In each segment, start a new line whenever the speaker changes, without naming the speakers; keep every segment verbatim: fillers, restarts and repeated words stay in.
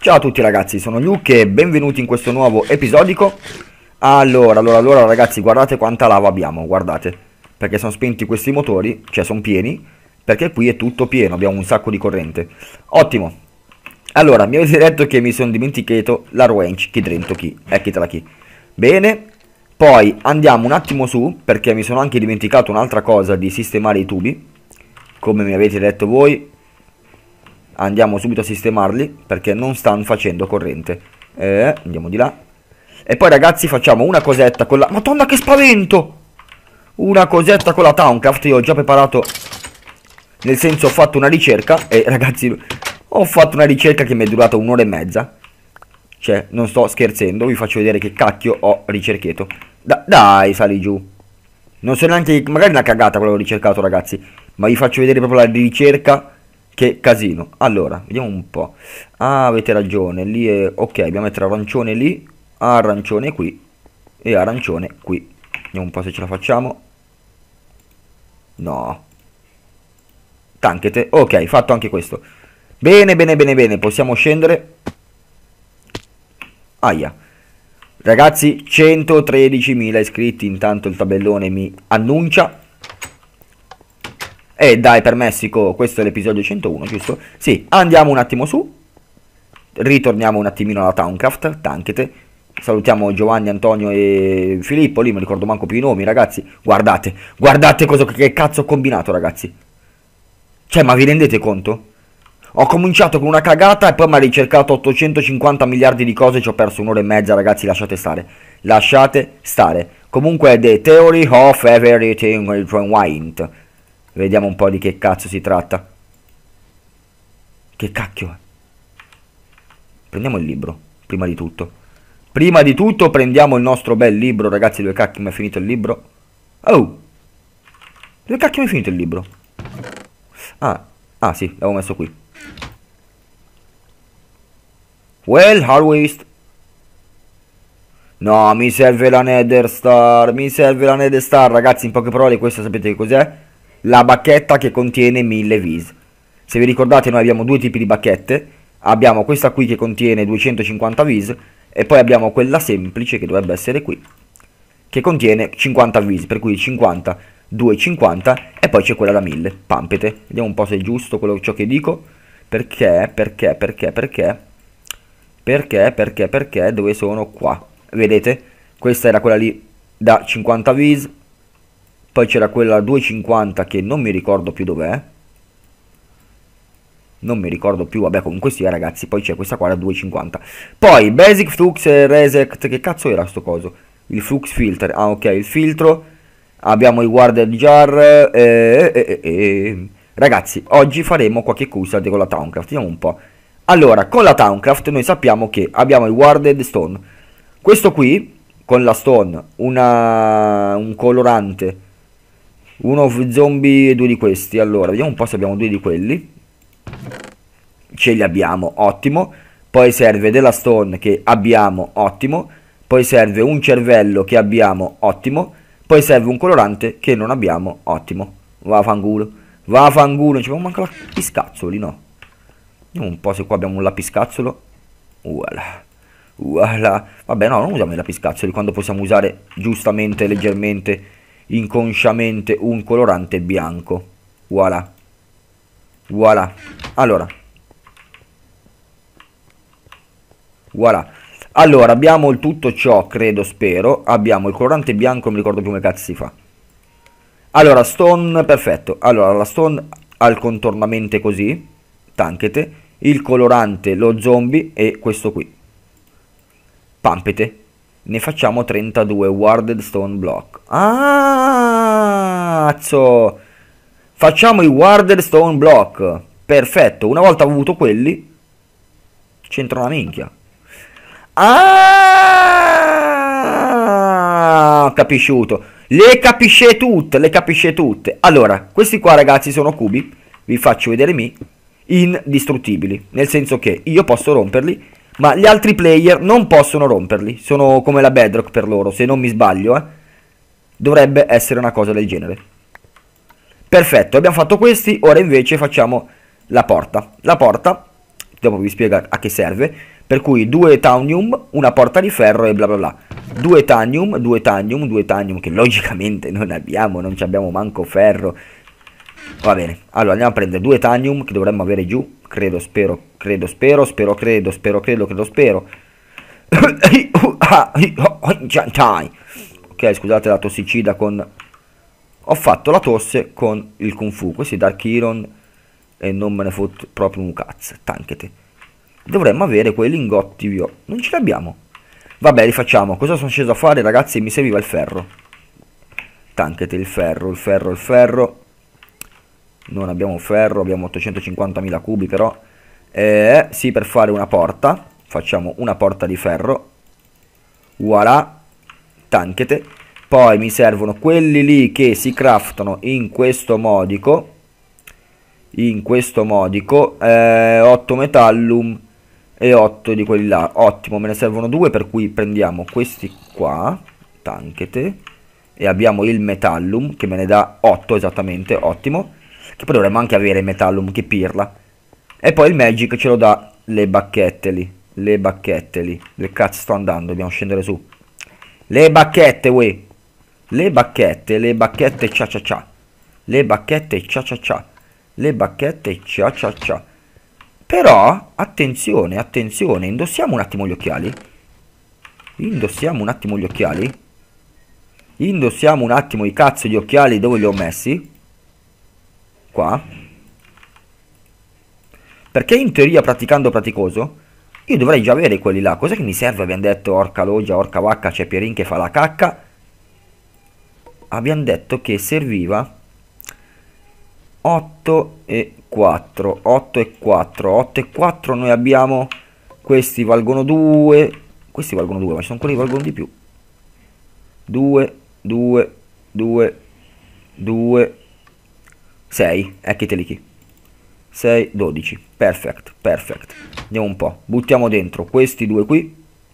Ciao a tutti ragazzi, sono Luke e benvenuti in questo nuovo episodico. Allora, allora, allora ragazzi, guardate quanta lava abbiamo, guardate. Perché sono spenti questi motori, cioè sono pieni, perché qui è tutto pieno, abbiamo un sacco di corrente. Ottimo. Allora, mi avete detto che mi sono dimenticato la range, chi dentro chi, eccitela chi. Bene, poi andiamo un attimo su, perché mi sono anche dimenticato un'altra cosa di sistemare i tubi, come mi avete detto voi. Andiamo subito a sistemarli perché non stanno facendo corrente. eh, Andiamo di là. E poi ragazzi facciamo una cosetta con la... Madonna che spavento! Una cosetta con la Towncraft. Io ho già preparato, nel senso ho fatto una ricerca. E ragazzi ho fatto una ricerca che mi è durata un'ora e mezza. Cioè non sto scherzando. Vi faccio vedere che cacchio ho ricercato. Da dai, sali giù. Non so neanche... Magari una cagata quello che ho ricercato ragazzi, ma vi faccio vedere proprio la ricerca. Che casino. Allora, vediamo un po'. Ah, avete ragione. Lì è... Ok, dobbiamo mettere arancione lì, arancione qui e arancione qui. Vediamo un po' se ce la facciamo. No. Tanchete. Ok, fatto anche questo. Bene, bene, bene, bene. Possiamo scendere. Aia. Ragazzi, centotredicimila iscritti. Intanto il tabellone mi annuncia. E eh, dai, per Messico, questo è l'episodio centouno, giusto? Sì, andiamo un attimo su. Ritorniamo un attimino alla Towncraft, tanchete. Salutiamo Giovanni, Antonio e Filippo, lì non ricordo manco più i nomi, ragazzi. Guardate, guardate cosa, che cazzo ho combinato, ragazzi. Cioè, ma vi rendete conto? Ho cominciato con una cagata e poi mi ha ricercato ottocentocinquanta miliardi di cose e ci ho perso un'ora e mezza, ragazzi, lasciate stare. Lasciate stare. Comunque, The Theory of Everything Rewind. Vediamo un po' di che cazzo si tratta. Che cacchio è? Prendiamo il libro, prima di tutto. Prima di tutto prendiamo il nostro bel libro, ragazzi. Dove cacchio mi è finito il libro? Oh! Dove cacchio mi è finito il libro? Ah, ah sì, l'avevo messo qui. Well, harvest. No, mi serve la Nether Star. Mi serve la Nether Star, ragazzi. In poche parole, questa sapete che cos'è? La bacchetta che contiene mille vis. Se vi ricordate, noi abbiamo due tipi di bacchette. Abbiamo questa qui che contiene duecentocinquanta vis e poi abbiamo quella semplice che dovrebbe essere qui, che contiene cinquanta vis, per cui cinquanta, due, cinquanta e poi c'è quella da mille. Pampete. Vediamo un po' se è giusto quello ciò che dico. Perché, perché, perché, perché Perché, perché, perché dove sono? Qua. Vedete? Questa era quella lì da cinquanta vis. Poi c'era quella duecentocinquanta che non mi ricordo più dov'è. Non mi ricordo più, vabbè comunque sia ragazzi. Poi c'è questa qua da duecentocinquanta. Poi Basic Flux Reset. Che cazzo era sto coso? Il Flux Filter. Ah ok, il filtro. Abbiamo il Warded Jar. eh, eh, eh, eh. Ragazzi, oggi faremo qualche cosa con la Towncraft. Vediamo un po'. Allora, con la Towncraft noi sappiamo che abbiamo il Warded Stone. Questo qui, con la Stone, una, un colorante, uno zombie e due di questi. Allora, vediamo un po' se abbiamo due di quelli. Ce li abbiamo, ottimo. Poi serve della stone che abbiamo, ottimo. Poi serve un cervello che abbiamo, ottimo. Poi serve un colorante che non abbiamo, ottimo. Vaffanculo, vaffanculo, non ci abbiamo manco lapiscazzoli, no. Vediamo un po' se qua abbiamo un lapiscazzolo. Voilà, voilà. Vabbè no, non usiamo i lapiscazzoli quando possiamo usare giustamente, leggermente, inconsciamente un colorante bianco. Voilà. Voilà. Allora. Voilà. Allora, abbiamo il tutto ciò, credo, spero. Abbiamo il colorante bianco, non mi ricordo più come cazzo si fa. Allora, stone, perfetto. Allora, la stone ha il contornamente così. Tanchete. Il colorante, lo zombie e questo qui. Pampete. Ne facciamo trentadue. Warded Stone Block. Ah, cazzo. Facciamo i Warded Stone Block. Perfetto. Una volta avuto quelli, c'entra una minchia. Ah, capisciuto. Le capisce tutte. Le capisce tutte. Allora, questi qua ragazzi sono cubi. Vi faccio vedere mi. Indistruttibili. Nel senso che io posso romperli, ma gli altri player non possono romperli. Sono come la bedrock per loro. Se non mi sbaglio, eh. Dovrebbe essere una cosa del genere. Perfetto, abbiamo fatto questi. Ora invece facciamo la porta. La porta, dopo vi spiego a che serve. Per cui due titanium, una porta di ferro e bla bla bla. Due titanium, due titanium, due titanium, che logicamente non abbiamo, non ci abbiamo manco ferro. Va bene, allora andiamo a prendere due titanium che dovremmo avere giù. Credo, spero, credo, spero, spero, credo, spero, credo, credo, spero. Ok, scusate la tossicida con... Ho fatto la tosse con il Kung Fu. Questi Dark Iron e non me ne foto proprio un cazzo, tanchete. Dovremmo avere quei lingotti viola. Non ce li abbiamo. Vabbè, li facciamo. Cosa sono sceso a fare, ragazzi? Mi serviva il ferro. Tanchete il ferro, il ferro, il ferro. Non abbiamo ferro, abbiamo ottocentocinquantamila cubi però. Eh, sì, per fare una porta. Facciamo una porta di ferro. Voilà. Tanchete. Poi mi servono quelli lì che si craftano in questo modico. In questo modico. Eh, otto metallum. E otto di quelli là. Ottimo, me ne servono due, per cui prendiamo questi qua. Tanchete. E abbiamo il metallum che me ne dà otto esattamente. Ottimo. Che poi dovremmo anche avere il metallum, che pirla. E poi il magic ce lo dà le bacchette lì. Le bacchette lì. Dove cazzo sto andando? Dobbiamo scendere su. Le bacchette, uè. Le bacchette, le bacchette cia cia cia. Le bacchette cia cia cia. Le bacchette cia cia cia. Però, attenzione, attenzione, indossiamo un attimo gli occhiali. Indossiamo un attimo gli occhiali. Indossiamo un attimo i cazzo di occhiali, dove li ho messi? Qua. Perché in teoria, praticando praticoso, io dovrei già avere quelli là. Cos'è che mi serve? Abbiamo detto, orca logia, orca vacca, c'è Pierin che fa la cacca. Abbiamo detto che serviva otto e quattro, otto e quattro, otto e quattro noi abbiamo, questi valgono due, questi valgono due, ma ci sono quelli che valgono di più. due, due, due, due, sei, eccheteli qui. sei, dodici, perfect, perfect. Andiamo un po', buttiamo dentro questi due qui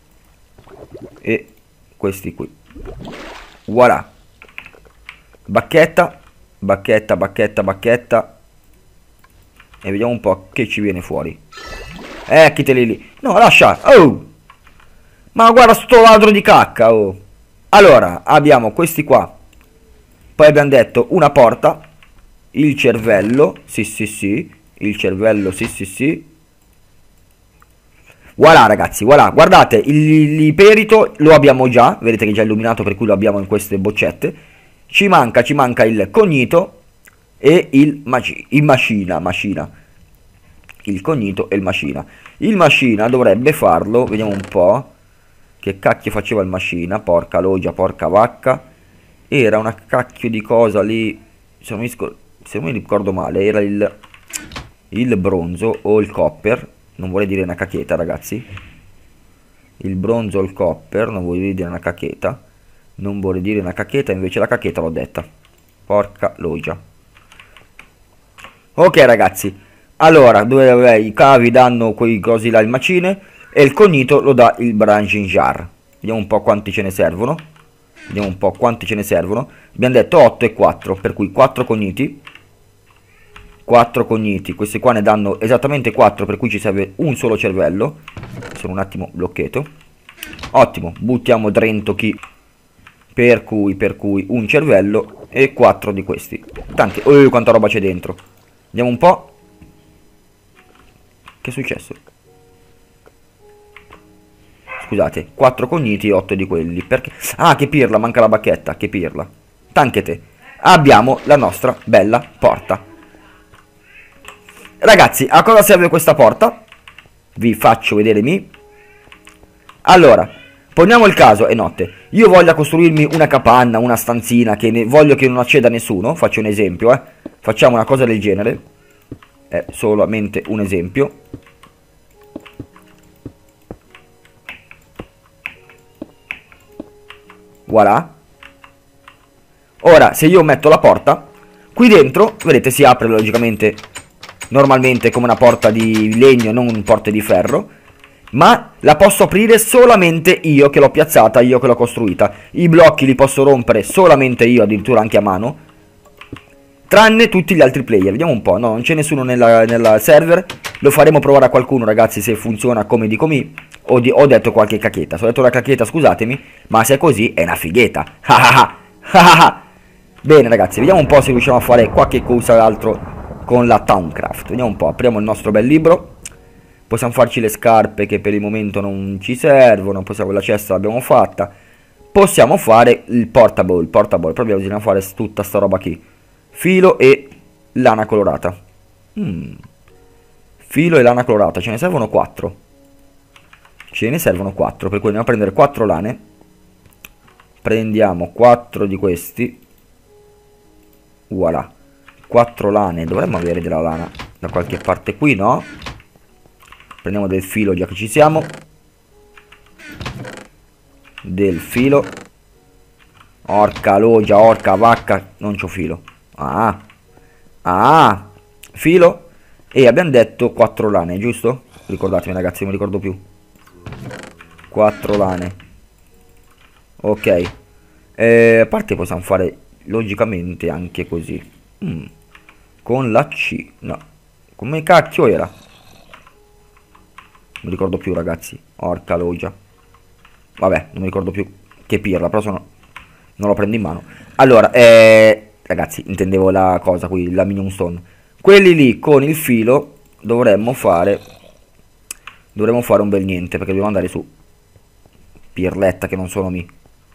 e questi qui. Voilà. Bacchetta, bacchetta, bacchetta, bacchetta. E vediamo un po' che ci viene fuori. Ecchiteli lì. No, lascia. Oh! Ma guarda sto ladro di cacca, oh! Allora, abbiamo questi qua. Poi abbiamo detto una porta. Il cervello. Sì, sì, sì. Il cervello, sì, sì, sì. Voilà, ragazzi, voilà. Guardate, l'iperito lo abbiamo già. Vedete che è già illuminato, per cui lo abbiamo in queste boccette. Ci manca, ci manca il cognito e il, maci il macina, macina. Il cognito e il macina. Il macina dovrebbe farlo, vediamo un po'. Che cacchio faceva il macina? Porca logia, porca vacca. Era una cacchio di cosa lì. Se non mi, se non mi ricordo male, era il, il bronzo o il copper. Non vorrei dire una cacchetta, ragazzi. Il bronzo o il copper, non vorrei dire una cacchetta. Non vorrei dire una cacchetta, invece la cacchetta l'ho detta. Porca logia. Ok, ragazzi. Allora, dove vabbè, i cavi danno quei cosi là, il macine. E il cognito lo dà il branching jar. Vediamo un po' quanti ce ne servono. Vediamo un po' quanti ce ne servono. Abbiamo detto otto e quattro, per cui quattro cogniti. quattro cogniti. Questi qua ne danno esattamente quattro, per cui ci serve un solo cervello. Sono un attimo blocchetto. Ottimo, buttiamo dentro chi. Per cui, per cui un cervello e quattro di questi. Tanti. Oh, quanta roba c'è dentro. Vediamo un po'. Che è successo? Scusate, quattro cogniti e otto di quelli. Perché? Ah, che pirla, manca la bacchetta. Che pirla. Tanchete. Abbiamo la nostra bella porta. Ragazzi, a cosa serve questa porta? Vi faccio vedere mi. Allora, poniamo il caso, è notte. Io voglio costruirmi una capanna, una stanzina, che ne voglio che non acceda nessuno. Faccio un esempio, eh. Facciamo una cosa del genere. È solamente un esempio. Voilà. Ora, se io metto la porta, qui dentro, vedete, si apre logicamente, normalmente come una porta di legno, non una porta di ferro. Ma la posso aprire solamente io che l'ho piazzata, io che l'ho costruita. I blocchi li posso rompere solamente io, addirittura anche a mano. Tranne tutti gli altri player. Vediamo un po', no, non c'è nessuno nella, nella server. Lo faremo provare a qualcuno, ragazzi, se funziona come dico mi. Ho, di ho detto qualche cacchietta. Se ho detto una cacchietta, scusatemi, ma se è così è una fighetta. Bene, ragazzi, vediamo un po' se riusciamo a fare qualche cos'altro con la Towncraft. Vediamo un po', apriamo il nostro bel libro. Possiamo farci le scarpe che per il momento non ci servono. Possiamo, la cesta l'abbiamo fatta. Possiamo fare il portable. Il portable, proprio bisogna fare tutta sta roba qui. Filo e lana colorata. Mm. Filo e lana colorata, ce ne servono quattro. Ce ne servono quattro, per cui andiamo a prendere quattro lane. Prendiamo quattro di questi. Voilà. quattro lane, dovremmo avere della lana da qualche parte qui, no? Prendiamo del filo già che ci siamo. Del filo. Orca logia, orca vacca, non c'ho filo. Ah. Ah. Filo. E abbiamo detto quattro lane, giusto? Ricordatemi, ragazzi, non mi ricordo più. quattro lane. Ok. Eh, a parte possiamo fare logicamente anche così. Mm. Con la C. No. Come cacchio era? Non mi ricordo più, ragazzi. Orca logia. Vabbè, non mi ricordo più. Che pirla, però sono... non lo prendo in mano. Allora, eh... ragazzi, intendevo la cosa qui, la minion stone. Quelli lì con il filo dovremmo fare... dovremmo fare un bel niente, perché dobbiamo andare su. Pirletta che non sono mi.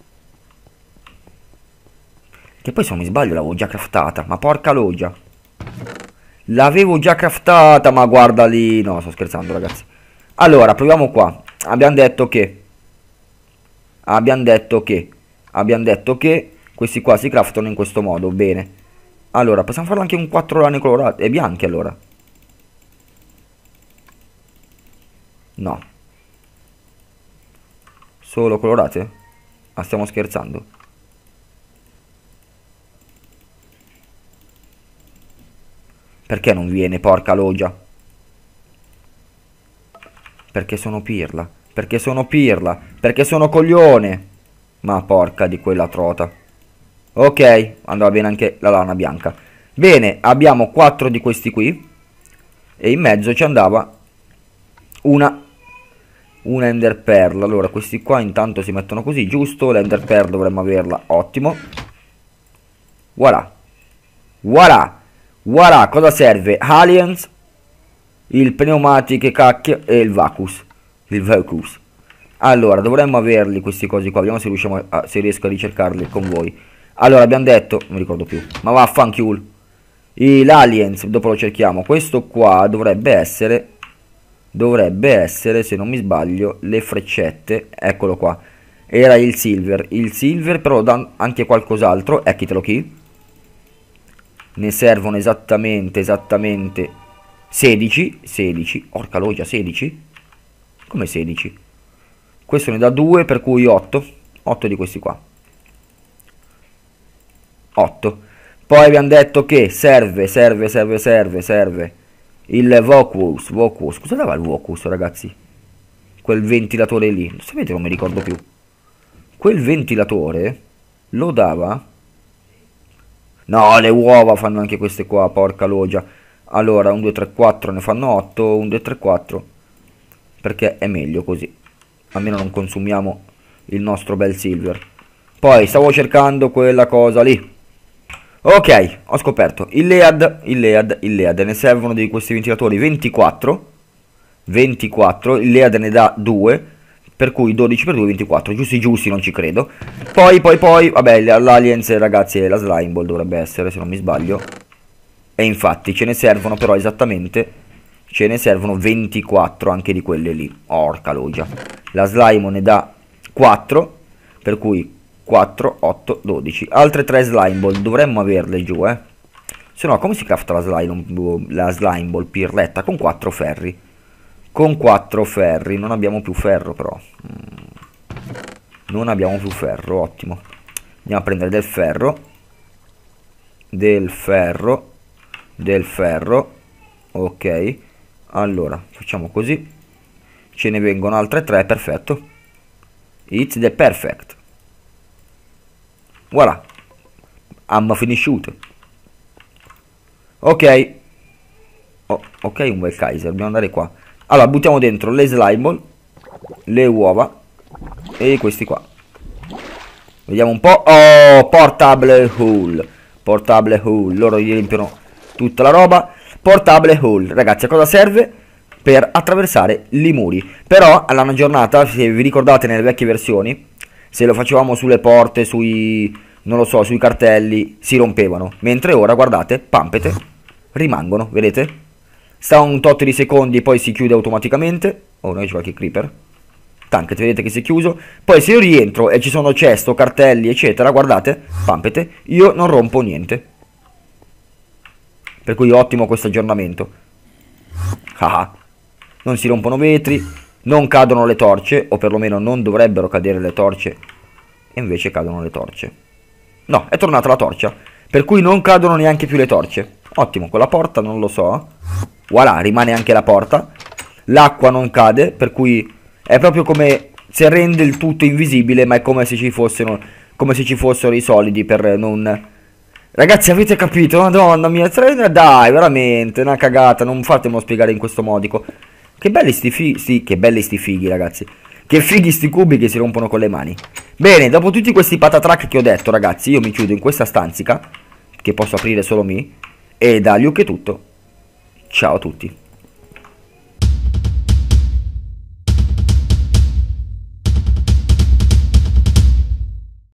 Che poi se non mi sbaglio l'avevo già craftata. Ma porca logia. L'avevo già craftata, ma guarda lì. No, sto scherzando, ragazzi. Allora, proviamo qua. Abbiamo detto che Abbiamo detto che Abbiamo detto che questi qua si craftano in questo modo. Bene. Allora, possiamo farlo anche con quattro lane colorate e bianche, allora. No. Solo colorate? Ma stiamo scherzando? Perché non viene, porca logia? Perché sono pirla. Perché sono pirla. Perché sono coglione. Ma porca di quella trota. Ok, andava bene anche la lana bianca. Bene, abbiamo quattro di questi qui. E in mezzo ci andava una Una Ender Pearl. Allora, questi qua intanto si mettono così, giusto? L'Ender Pearl dovremmo averla, ottimo. Voilà. Voilà. Voilà, cosa serve? Aliens, il pneumatiche cacchio e il Vacus. Il Vacus. Allora, dovremmo averli questi cosi qua. Vediamo se riusciamo a, se riesco a ricercarli con voi. Allora, abbiamo detto, non mi ricordo più, ma vaffanculo. L'aliens, dopo lo cerchiamo. Questo qua dovrebbe essere, dovrebbe essere, se non mi sbaglio, le freccette. Eccolo qua. Era il silver. Il silver però dà anche qualcos'altro. Ecchitelo qui. Ne servono esattamente, esattamente sedici. sedici. Orca logia, sedici? Come sedici? Questo ne dà due, per cui otto. otto di questi qua. otto. Poi abbiamo detto che serve, serve, serve, serve, serve il Vocus. Vocus. Cosa dava il Vocus, ragazzi? Quel ventilatore lì. Sapete, non mi ricordo più. Quel ventilatore lo dava... No, le uova fanno anche queste qua, porca logia. Allora, uno, due, tre, quattro ne fanno otto. uno, due, tre, quattro. Perché è meglio così. Almeno non consumiamo il nostro bel silver. Poi stavo cercando quella cosa lì. Ok, ho scoperto. Il Lead, il Lead, il Lead. Ne servono di questi ventilatori ventiquattro. ventiquattro. Il Lead ne dà due. Per cui dodici per due, ventiquattro. Giusti, giusti, non ci credo. Poi, poi, poi, vabbè, l'Aliens, ragazzi, la Slime Ball dovrebbe essere, se non mi sbaglio. E infatti, ce ne servono però esattamente... Ce ne servono ventiquattro anche di quelle lì. Orca logia. La Slime ne dà quattro. Per cui quattro, otto, dodici. Altre tre Slime Ball. Dovremmo averle giù, eh. Se no, come si crafta la Slime, la slime Ball pirletta? Con quattro ferri. Con quattro ferri. Non abbiamo più ferro, però. Non abbiamo più ferro, ottimo. Andiamo a prendere del ferro. Del ferro. Del ferro. Ok. Allora, facciamo così. Ce ne vengono altre tre, perfetto. It's the perfect. Voilà. I'm finished. Ok. Oh, ok, un bel Kaiser, dobbiamo andare qua. Allora, buttiamo dentro le slime ball, le uova e questi qua. Vediamo un po'. Oh, portable hole. Portable hole. Loro gli riempiono tutta la roba. Portable hole. Ragazzi, a cosa serve? Per attraversare i muri. Però, alla una giornata, se vi ricordate nelle vecchie versioni, se lo facevamo sulle porte, sui, non lo so, sui cartelli, si rompevano. Mentre ora, guardate, pampete, rimangono, vedete? Sta un tot di secondi e poi si chiude automaticamente. Oh, noi c'è qualche creeper. Tanket, vedete che si è chiuso. Poi se io rientro e ci sono cesto, cartelli eccetera, guardate, pampete, io non rompo niente. Per cui ottimo questo aggiornamento. Ah, non si rompono vetri, non cadono le torce, o perlomeno non dovrebbero cadere le torce, e invece cadono le torce. No, è tornata la torcia, per cui non cadono neanche più le torce. Ottimo, con la porta non lo so. Voilà, rimane anche la porta. L'acqua non cade, per cui è proprio come se rende il tutto invisibile, ma è come se ci fossero, come se ci fossero i solidi per non... Ragazzi, avete capito? Madonna mia, dai, veramente, una cagata, non fatemelo spiegare in questo modico. Che belli sti fighi, sì, che belli sti fighi, ragazzi. Che fighi sti cubi che si rompono con le mani. Bene, dopo tutti questi patatrack che ho detto, ragazzi, io mi chiudo in questa stanzica, che posso aprire solo me, e da Luke è tutto. Ciao a tutti.